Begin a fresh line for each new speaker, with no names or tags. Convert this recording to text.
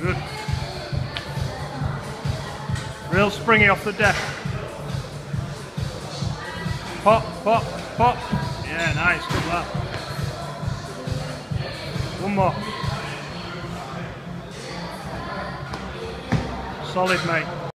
Good. Real springy off the deck. Pop, pop, pop. Yeah, nice. Good lad. One more. Solid, mate.